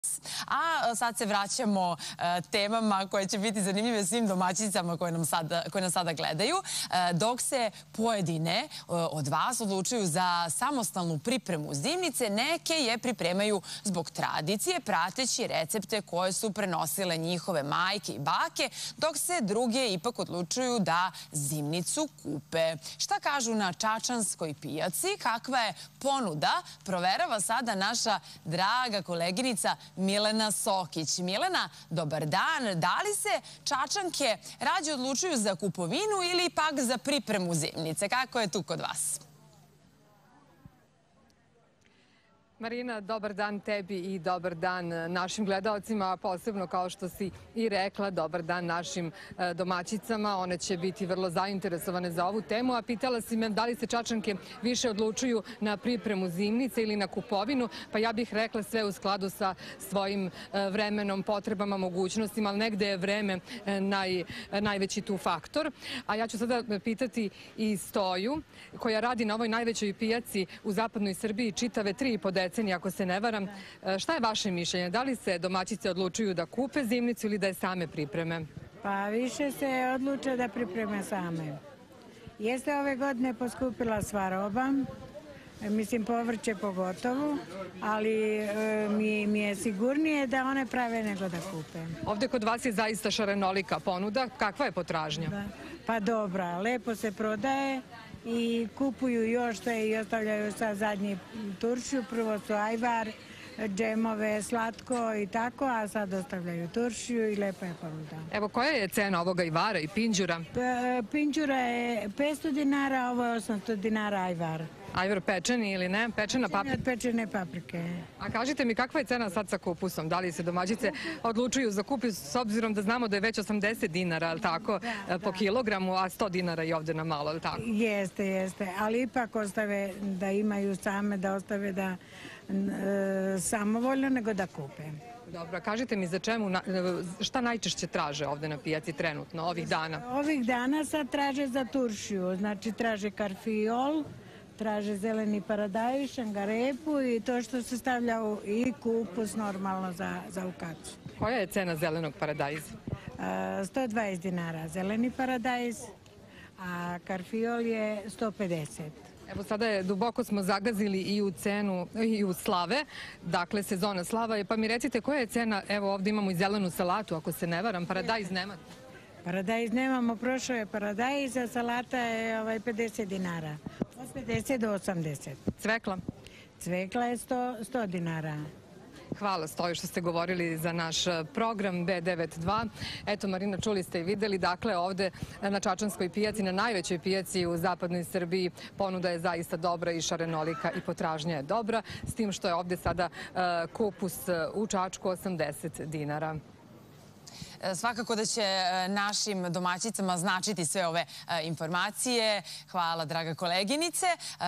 A sad se vraćamo temama koje će biti zanimljive svim domaćicama koje nas sada gledaju. Dok se pojedine od vas odlučuju za samostalnu pripremu zimnice, neke je pripremaju zbog tradicije, prateći recepte koje su prenosile njihove majke i bake, dok se druge ipak odlučuju da zimnicu kupe. Šta kažu na čačanskoj pijaci? Kakva je ponuda? Proverava sada naša draga koleginica Milena Sokić. Milena, dobar dan. Da li se Čačanke rađe odlučuju za kupovinu ili pak za pripremu zimnice? Kako je tu kod vas? Marina, dobar dan tebi i dobar dan našim gledaocima, posebno kao što si i rekla, dobar dan našim domaćicama. One će biti vrlo zainteresovane za ovu temu, a pitala si me da li se Čačanke više odlučuju na pripremu zimnice ili na kupovinu, pa ja bih rekla sve u skladu sa svojim vremenom, potrebama, mogućnostima, ali negde je vreme najveći tu faktor. A ja ću sada pitati i Stoju, koja radi na ovoj najvećoj pijaci u zapadnoj Srbiji čitave 3,5 decenije, ako se ne varam. Šta je vaše mišljenje? Da li se domaćice odlučuju da kupe zimnicu ili da je same pripreme? Pa više se odluče da pripreme same. Jeste ove godine poskupila sva roba, mislim povrće pogotovo, ali mi je sigurnije da one prave nego da kupe. Ovde kod vas je zaista šarenolika ponuda. Kakva je potražnja? Pa dobra, lepo se prodaje i kupuju još te i ostavljaju sa zadnji turšiju. Prvo su ajvar, džemove, slatko i tako, a sad ostavljaju turšiju i lepa je ponuda. Evo, koja je cena ovoga ajvara i pinđura? Pinđura je 500 dinara, ovo je 800 dinara ajvar. Ajvar pečeni ili ne? Pečena paprika? Od pečene paprike. A kažite mi, kakva je cena sad sa kupusom? Da li se domaćice odlučuju za kupus, s obzirom da znamo da je već 80 dinara, ali tako, po kilogramu, a 100 dinara i ovde na malo, ali tako? Jeste, ali ipak ostave da imaju same, da ostave da samovoljno nego da kupe. Dobro, kažite mi šta najčešće traže ovde na pijaci trenutno, ovih dana? Ovih dana sad traže za turšiju, znači traže karfiol, traže zeleni paradajz, šangarepu i to što se stavlja i kupus normalno za u kacu. Koja je cena zelenog paradajza? 120 dinara zeleni paradajz, a karfiol je 150. Evo sada duboko smo zagazili i u cenu i u slave, dakle sezona slava je, pa mi recite koja je cena, evo ovde imamo i zelenu salatu, ako se ne varam, paradajz nemate? Paradajz nemamo, prošao je paradajz, a salata je 50 dinara, od 50 do 80. Cvekla? Cvekla je 100 dinara. Hvala Stoju što ste govorili za naš program B92. Eto, Marina, čuli ste i videli, dakle ovde na Čačanskoj pijaci, na najvećoj pijaci u zapadnoj Srbiji, ponuda je zaista dobra i šarenolika i potražnja je dobra, s tim što je ovde sada kupus u Čačku 80 dinara. Svakako da će našim domaćicama značiti sve ove informacije. Hvala, draga koleginice.